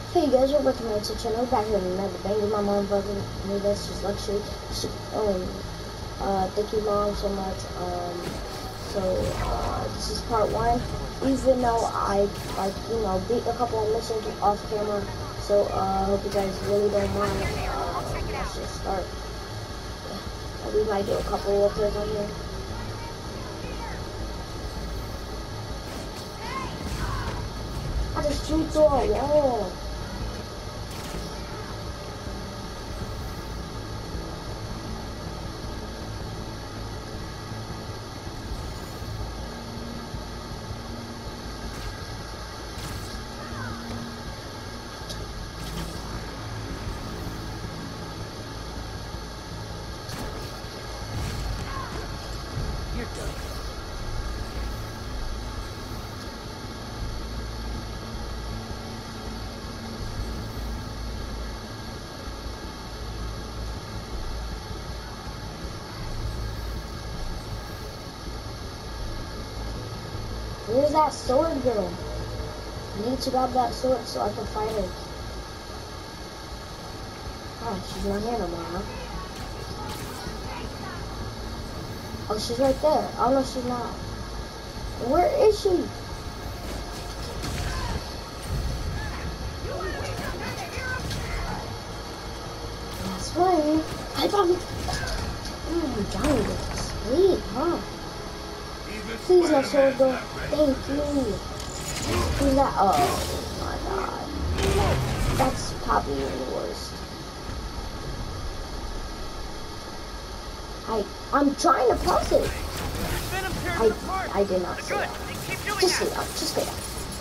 Hey guys, welcome to my YouTube channel. Back here in another banger. My mom brother me. That's just luxury. Thank you, mom, so much. This is part one. Even though I beat a couple of missions off camera, so I hope you guys really don't mind. Let's just start. We might do a couple of plays on here. I just shoot through a wall. You're done. Where's that sword girl? I need to grab that sword so I can fight her. Ah, she's not here no more, huh? Oh, she's right there. Oh no, she's not. Where is she? That's right. I probably. Oh, Johnny went to sleep, huh? Please, no sword girl. Thank you. Who's that? Oh my god. That's probably the worst. I'm trying to press it. I did not say that. Just stay down. Just stay down.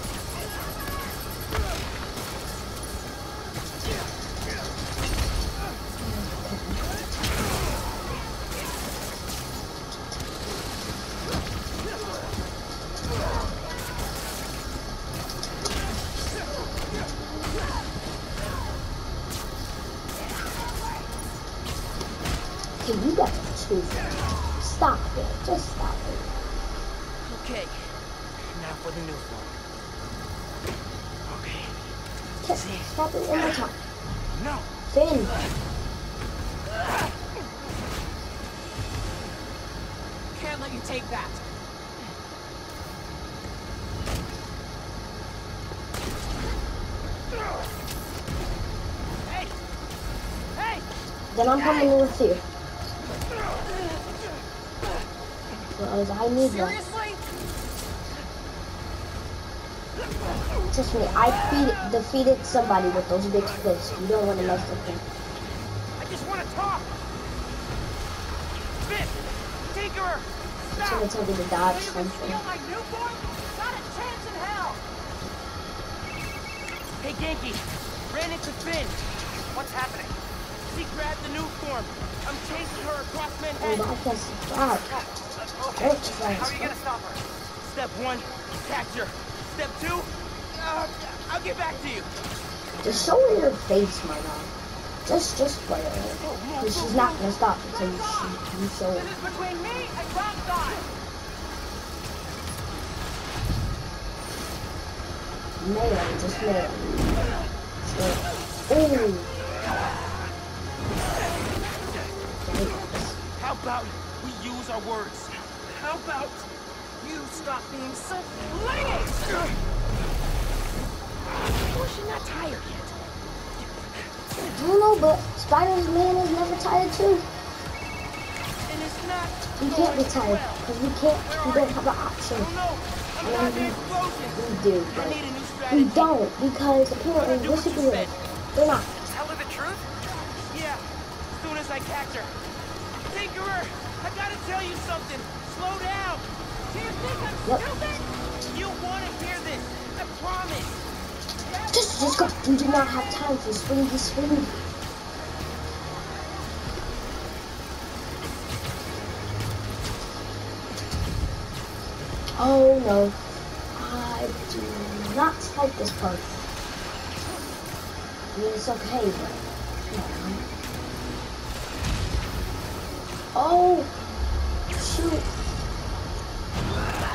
Okay, you got to choose. Stop it. Just stop it. Okay. Now for the new form. Okay. Okay, stop it one more time. No. Finn. Can't let you take that. Hey! Hey! Then I'm coming in with you. Because I need that. Seriously? Trust me, I defeated somebody with those big fists. You don't want to mess with them. I just want to talk. Finn! Tinkerer! I'm gonna tell you to dodge something. My new form? Not a chance in hell! Hey, Genki. Ran into Finn. What's happening? She grabbed the new form. I'm chasing her across Oh, Manhattan. I can stop. Okay. How are you gonna stop her? Step one, capture. Step two, I'll get back to you. Just show her your face, my mom. Just play her. Because she's not gonna stop until you show This her. is between me and Rockstar. Melee, just melee. Ooh. How about we use our words? How about you stop being so flingy? Of course you're not tired yet. I don't know, but Spider-Man is never tired too. And it's not. We can't be tired because we don't have an option. I'm not the explosion. We do, I but need a new we strategy. don't because apparently we're superheroes. They're not. Tell her the truth? Yeah, as soon as I catch her. Tinkerer, I gotta tell you something. Slow down. Do you think I'm stupid? You want to hear this, I promise. Just go. We do not have time for swingy. Oh no. I do not like this part. I mean, it's okay, but... Oh! Shoot!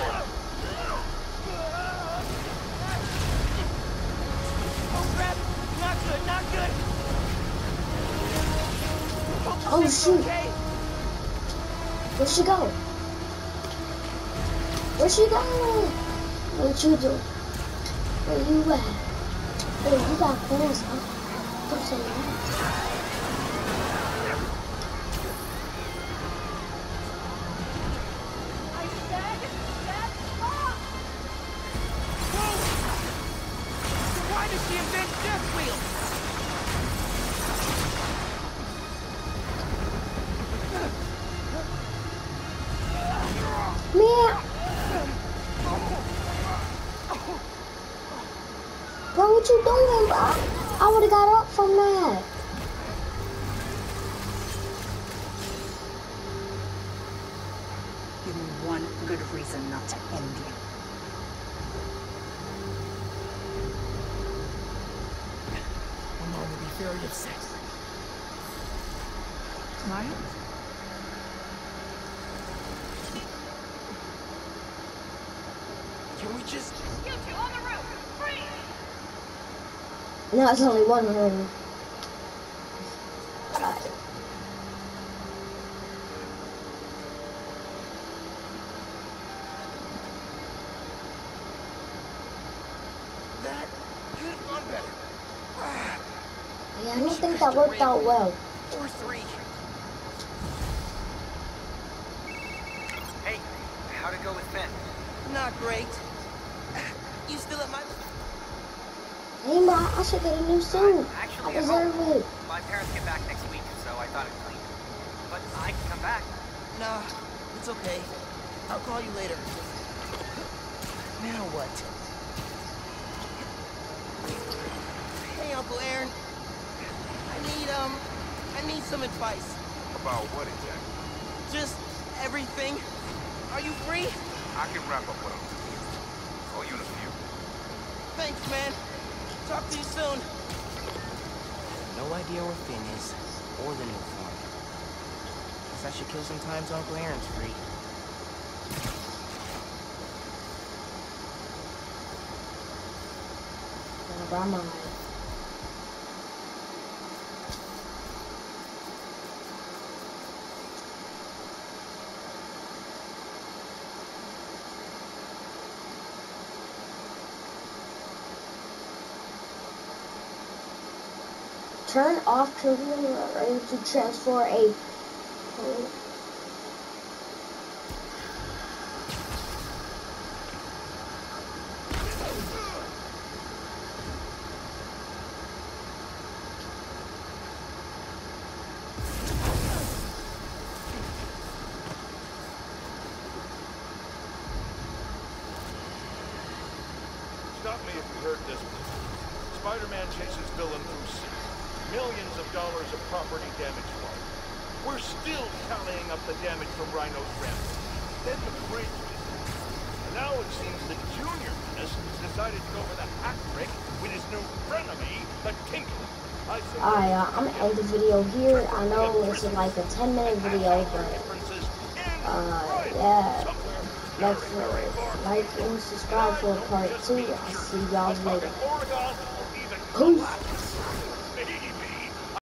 Oh crap! good, not good. Oh shoot. Okay. Where'd she go? Where'd she go? What you do? Where you at? Hey, you got clothes, huh? Don't say that. Why does she invent death wheel? Man! Bro, what you doing, bro? I would've got up from that. Give me one good reason not to end you. My mom will be very upset. Miles? Can we just... You two on the roof! Freeze! No, it's only one room. That could have gone better. Yeah, I don't think that worked out well. Or 3. Hey, how'd it go with Finn? Not great. You still at my... Hey, bro, I should get a new suit. I Actually, at deserve home. it. My parents get back next week, so I thought I'd clean. But I can come back. Nah, it's okay. I'll call you later. Now what? Hey, Uncle Aaron. I need some advice. About what exactly? Just everything. Are you free? I can wrap up what I'm doing. Call you in a few. Thanks, man. Talk to you soon. No idea where Finn is, or the new form. Guess I should kill some time so Uncle Aaron's free. Never mind. Turn off computer to transfer a Stop me if you heard this. Spider-Man chases villain through sea. Millions of dollars of property damage lost. We're still tallying up the damage from Rhino's rampage. Then the bridge was hit. And now it seems the Junior Menace decided to go for the hat trick with his new frenemy, the Tinker. Alright, I'm gonna end the video here. I know it's like a 10-minute video, but yeah. Like and subscribe for part 2. I'll see y'all later. Peace.